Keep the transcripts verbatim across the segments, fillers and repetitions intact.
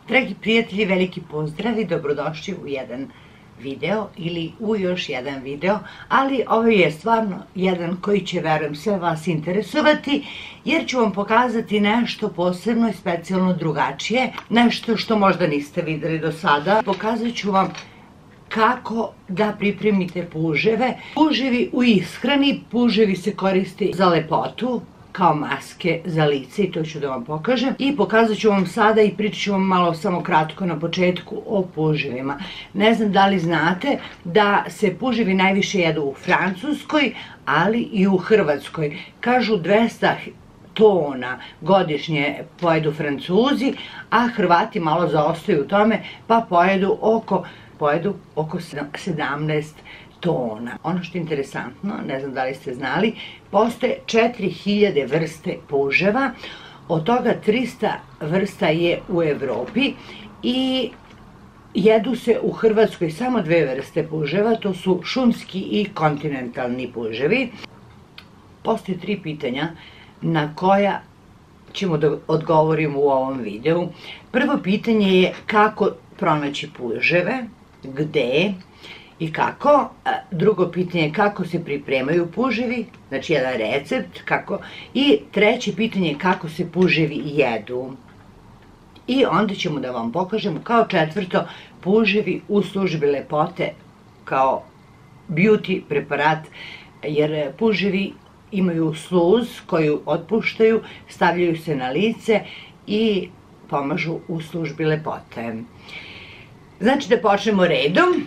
Dragi prijatelji, veliki pozdrav i dobrodošli u jedan video ili u još jedan video, ali ovaj je stvarno jedan koji će, verujem, sve vas interesovati, jer ću vam pokazati nešto posebno i specijalno drugačije, nešto što možda niste videli do sada. Pokazat ću vam kako da pripremite puževe. Puževi u ishrani, puževi se koriste za lepotu, kao maske za lice, i to ću da vam pokažem. I pokazat ću vam sada i pričat ću vam malo samo kratko na početku o puževima. Ne znam da li znate da se puževi najviše jedu u Francuskoj, ali i u Hrvatskoj. Kažu dvesta tona godišnje pojedu Francuzi, a Hrvati malo zaostaju u tome, pa pojedu oko, pojedu oko sedamnaest tona. Ono što je interesantno, ne znam da li ste znali, postoje četiri hiljade vrste puževa, od toga trista vrsta je u Evropi i jedu se u Hrvatskoj samo dve vrste puževa, to su šumski i kontinentalni puževi. Postoje tri pitanja na koja ćemo da odgovorimo u ovom videu. Prvo pitanje je kako pronaći puževe, gde i kako. Drugo pitanje je kako se pripremaju puževi, znači jedan recept, kako. I treće pitanje je kako se puževi jedu. I onda ćemo da vam pokažemo kao četvrto puževi u službi lepote kao beauty preparat, jer puževi imaju sluz koju otpuštaju, stavljaju se na lice i pomažu u službi lepote. Znači da počnemo redom.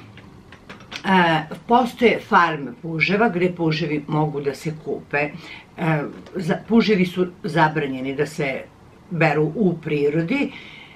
Postoje farme puževa gde puževi mogu da se kupe. Puževi su zabranjeni da se beru u prirodi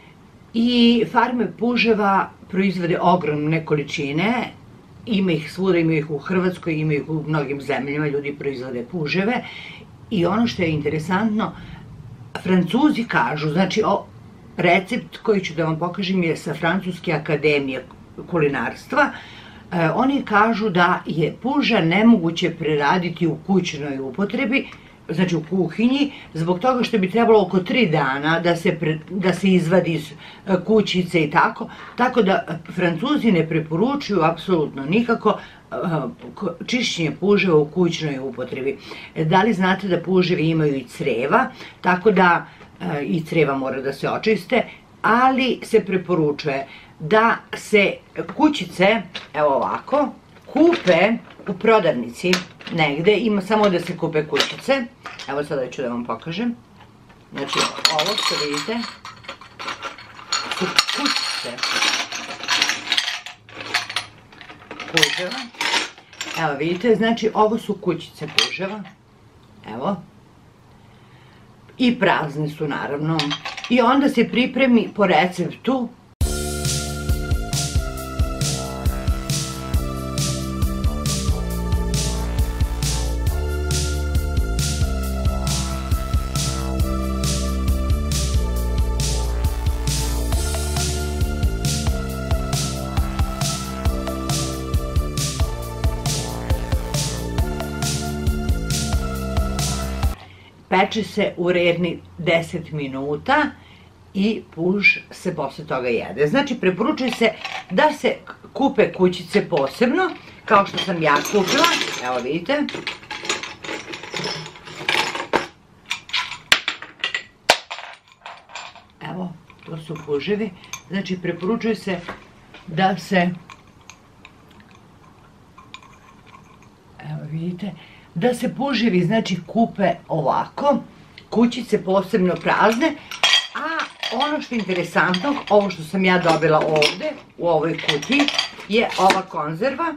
i farme puževa proizvode ogromne količine. Ima ih svuda, ima ih u Hrvatskoj, ima ih u mnogim zemljama, ljudi proizvode puževe. I ono što je interesantno, Francuzi kažu, znači recept koji ću da vam pokažem je sa Francuske akademije kulinarstva. Oni kažu da je puža nemoguće preraditi u kućnoj upotrebi, znači u kuhinji, zbog toga što bi trebalo oko tri dana da se izvadi iz kućice i tako. Tako da Francuzi ne preporučuju apsolutno nikako čišćenje puževa u kućnoj upotrebi. Da li znate da puževi imaju i creva, tako da i creva mora da se očiste, ali se preporučuje da se kućice, evo ovako, kupe u prodavnici negde, ima samo da se kupe kućice. Evo sada ću da vam pokažem. Znači ovo što vidite su kućice puževa. Evo vidite, znači ovo su kućice puževa. Evo. I prazne su naravno. I onda se pripremi po receptu. Peče se u redni deset minuta i puž se posle toga jede. Znači, preporučuje se da se kupe kućice posebno, kao što sam ja kupila. Evo vidite. Evo, to su puževi. Znači, preporučuje se da se, evo vidite, da se puževi, znači, kupe ovako, kućice posebno prazne, a ono što je interesantno, ovo što sam ja dobila ovde, u ovoj kutiji, je ova konzerva.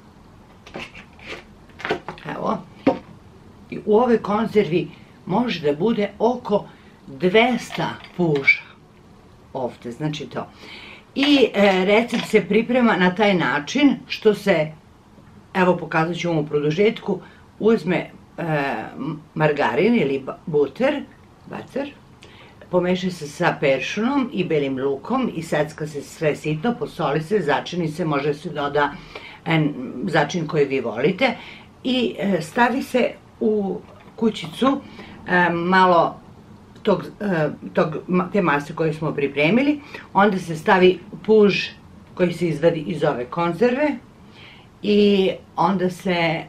Evo, i u ovoj konzervi može da bude oko dvesta puža. Ovde, znači to. I recept se priprema na taj način što se, evo pokazat ću vam u produžetku, uzme margarin ili buter, butter, pomeša se sa peršunom i belim lukom i secka se sve sitno, posoli se, začini se, može se doda začin koji vi volite i stavi se u kućicu malo te mase koje smo pripremili. Onda se stavi puž koji se izvadi iz ove konzerve i onda se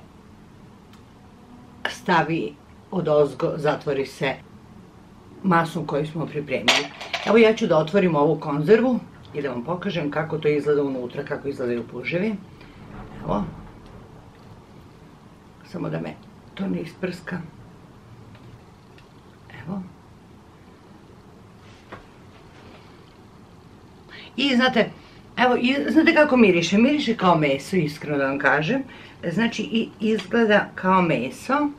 stavi odozgo, zatvori se masom koju smo pripremili. Evo ja ću da otvorim ovu konzervu i da vam pokažem kako to izgleda unutra, kako izgledaju puževi. Evo. Samo da me to ne isprska. Evo. I znate, evo, znate kako miriše? Miriše kao meso, iskreno da vam kažem. Znači, i izgleda kao meso.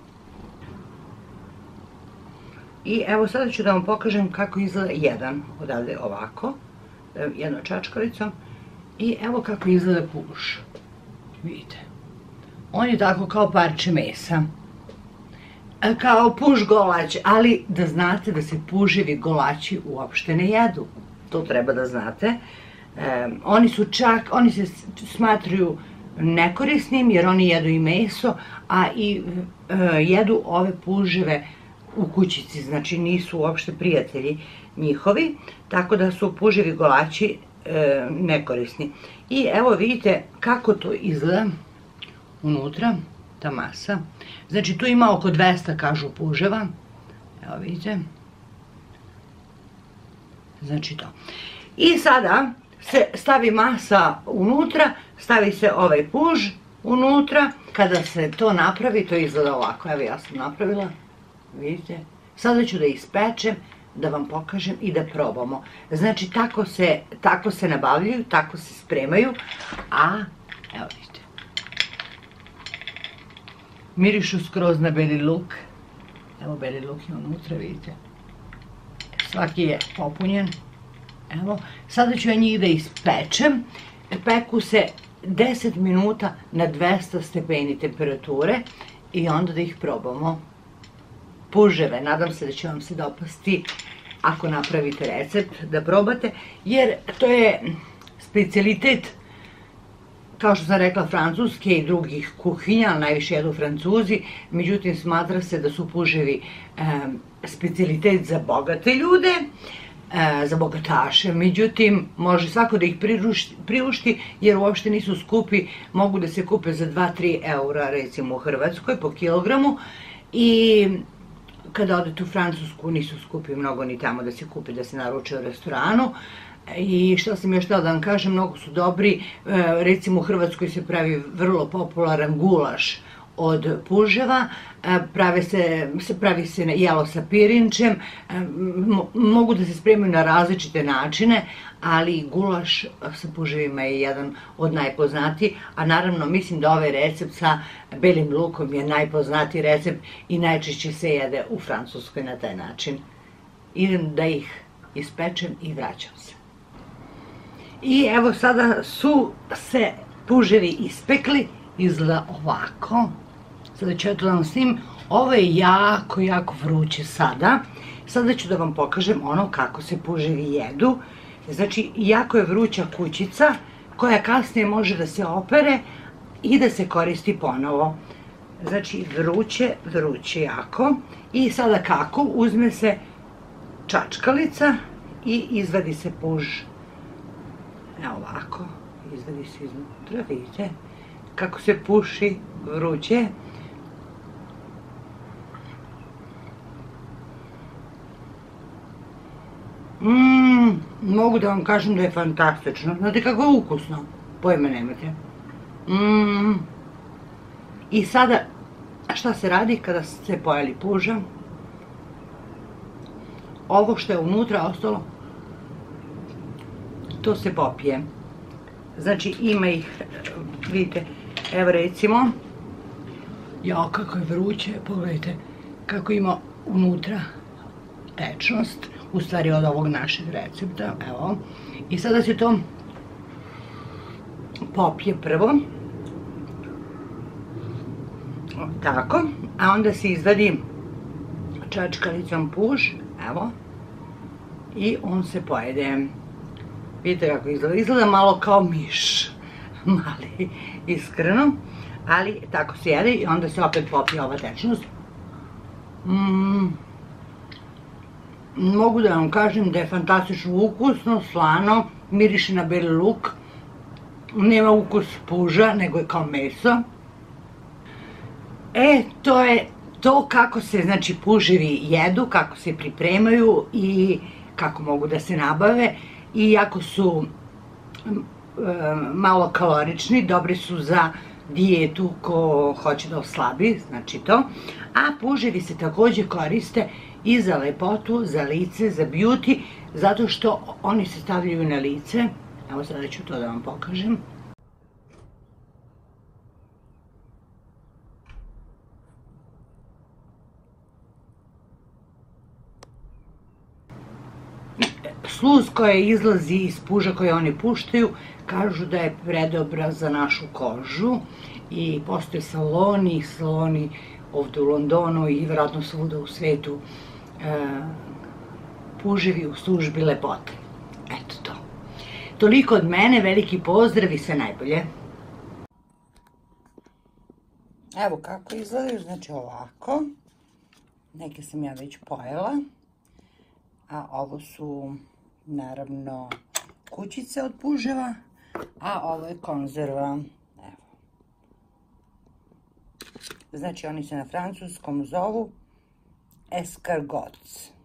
I evo sada ću da vam pokažem kako izgleda jedan odavde ovako, jednom čačkalicom. I evo kako izgleda puž. Vidite. On je tako kao parče mesa. Kao puž golać, ali da znate da se puževi golači uopšte ne jedu. To treba da znate. Oni su čak, oni se smatruju nekorisnim jer oni jedu i meso, a i jedu ove puževe u kućici, znači nisu uopšte prijatelji njihovi, tako da su puževi golači nekorisni. I evo vidite kako to izgleda unutra, ta masa. Znači tu ima oko dvesta, kažu, puževa. Evo vidite. Znači to. I sada se stavi masa unutra, stavi se ovaj puž unutra. Kada se to napravi, to izgleda ovako. Evo ja sam napravila. Vidite. Sada ću da ispečem, da vam pokažem i da probamo. Znači tako se, tako se nabavljaju, tako se spremaju. A, evo vidite. Mirišu skroz na beli luk. Evo beli luk je unutra, vidite. Svaki je popunjen. Evo, sada ću ja njih da ispečem. Peku se deset minuta na dvesta stepeni temperature i onda da ih probamo. Puževe, nadam se da će vam se dopasti ako napravite recept, da probate, jer to je specijalitet, kao što sam rekla, francuske i drugih kuhinja, ali najviše jedu Francuzi, međutim smatra se da su puževi specijalitet za bogate ljude, za bogataše, međutim može svako da ih priušti jer uopšte nisu skupi, mogu da se kupe za dva do tri eura recimo u Hrvatskoj po kilogramu i kada odete u Francusku nisu skupi mnogo ni tamo da se kupi, da se naruče u restoranu. I što sam još htjela da vam kažem, mnogo su dobri, recimo u Hrvatskoj se pravi vrlo popularan gulaš od puževa, pravi se jelo sa pirinčem, mogu da se spremaju na različite načine, ali gulaš sa puževima je jedan od najpoznatijih, a naravno mislim da ovaj recept sa belim lukom je najpoznatiji recept i najčešće se jede u Francuskoj na taj način. Idem da ih ispečem i vraćam se. I evo sada su se puževi ispekli, izgleda ovako. Sada ću ja to da vam snimim. Ovo je jako, jako vruće sada. Sada ću da vam pokažem ono kako se puževi jedu. Znači, jako je vruća kućica koja kasnije može da se opere i da se koristi ponovo. Znači, vruće, vruće jako. I sada kako? Uzme se čačkalica i izvadi se puž. Evo ovako, izvadi se iznutra, vidite kako se puši vruće. Mmm, mogu da vam kažem da je fantastično. Znate kako je ukusno? Pojma nemate. Mmm. I sada, šta se radi kada ste pojeli puža? Ovo što je unutra ostalo, to se popije. Znači ima ih, vidite, evo recimo, jao kako je vruće, pogledajte kako ima unutra tečnost, u stvari od ovog našeg recepta, evo. I sada se to popije prvo, tako, a onda se izvadi čačkalicom puž, evo, i on se pojede. Vidite kako izgleda, izgleda malo kao miš, mali, iskreno, ali tako se jede i onda se opet popije ova tečnost. Mmm, mogu da vam kažem da je fantastično ukusno, slano, miriše na beli luk, nema ukus puža, nego je kao meso. E, to je to kako se, znači, puževi jedu, kako se pripremaju i kako mogu da se nabave. I ako su malo kalorični, dobri su za dijetu ko hoće da oslabi, znači to. A puževi se takođe koriste i za lepotu, za lice, za beauty, zato što oni se stavljaju na lice. Evo sada ću to da vam pokažem. Sluz koja izlazi iz puža koje oni puštaju, kažu da je predobra za našu kožu i postoje saloni, saloni ovdje u Londonu i vjerojatno svuda u svetu puževi u službi lepote. Eto to. Toliko od mene, veliki pozdrav i sve najbolje. Evo kako izgledaju, znači ovako. Neke sam ja već pojela. A ovo su naravno kućice od puževa, a ovo je konzerva. Evo. Znači oni se na francuskom zovu escargots.